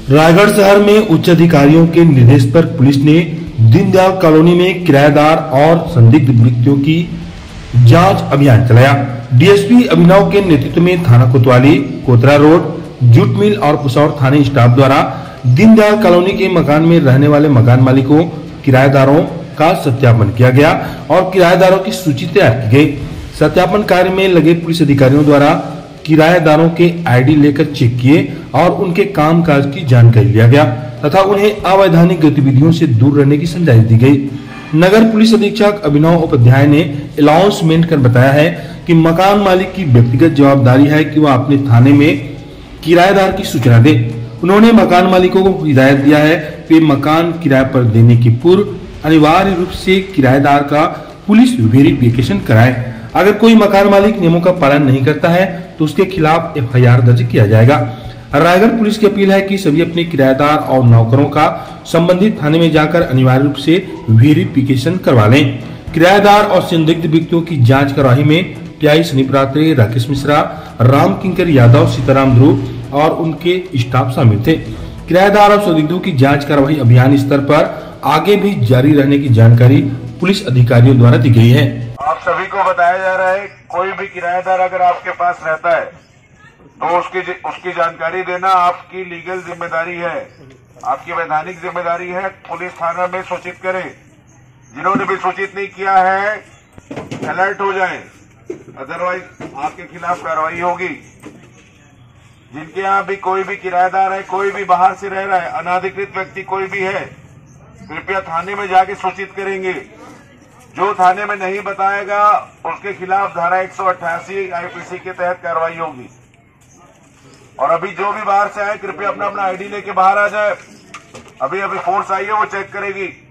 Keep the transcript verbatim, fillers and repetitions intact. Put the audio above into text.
रायगढ़ शहर में उच्च अधिकारियों के निर्देश पर पुलिस ने दीनदयाल कॉलोनी में किराएदार और संदिग्ध व्यक्तियों की जांच अभियान चलाया। डीएसपी अभिनव के नेतृत्व में थाना कोतवाली, कोतरा रोड, जूट मिल और पुसौर थाने स्टाफ द्वारा दीनदयाल कॉलोनी के मकान में रहने वाले मकान मालिकों, किराएदारों का सत्यापन किया गया और किराएदारों की सूची तैयार की गई। सत्यापन कार्य में लगे पुलिस अधिकारियों द्वारा किराएदारों के आईडी लेकर चेक किए और उनके कामकाज की जानकारी लिया गया तथा उन्हें अवैधानिक गतिविधियों से दूर रहने की समझाइश दी गई। नगर पुलिस अधीक्षक अभिनव उपाध्याय ने अनाउंसमेंट कर बताया है कि मकान मालिक की व्यक्तिगत जवाबदारी है कि वह अपने थाने में किराएदार की सूचना दे। उन्होंने मकान मालिकों को हिदायत दिया है कि मकान किराए पर देने के पूर्व अनिवार्य रूप से किराएदार का पुलिस वेरिफिकेशन कराए। अगर कोई मकान मालिक नियमों का पालन नहीं करता है तो उसके खिलाफ एफ आई आर दर्ज किया जाएगा। रायगढ़ पुलिस की अपील है कि सभी अपने किराएदार और नौकरों का संबंधित थाने में जाकर अनिवार्य रूप से वेरिफिकेशन करवा लें। किराएदार और संदिग्ध व्यक्तियों की जांच कार्रवाई में टीआई सनी प्रात्रे, राकेश मिश्रा, राम किंकर यादव, सीताराम ध्रुव और उनके स्टाफ शामिल थे। किराएदार और संदिग्धों की जांच कार्रवाई अभियान स्तर पर आगे भी जारी रहने की जानकारी पुलिस अधिकारियों द्वारा दी गई है। आप सभी को बताया जा रहा है, कोई भी किराएदार अगर आपके पास रहता है तो उसकी उसकी जानकारी देना आपकी लीगल जिम्मेदारी है, आपकी वैधानिक जिम्मेदारी है। पुलिस थाना में सूचित करें। जिन्होंने भी सूचित नहीं किया है अलर्ट हो जाएं, अदरवाइज आपके खिलाफ कार्रवाई होगी। जिनके यहाँ भी कोई भी किराएदार है, कोई भी बाहर से रह रहा है, अनाधिकृत व्यक्ति कोई भी है, कृपया थाने में जाके सूचित करेंगे। जो थाने में नहीं बताएगा उसके खिलाफ धारा एक सौ अट्ठासी आईपीसी के तहत कार्रवाई होगी। और अभी जो भी बाहर से आए कृपया अपना अपना आईडी लेके बाहर आ जाए। अभी अभी फोर्स आई है, वो चेक करेगी।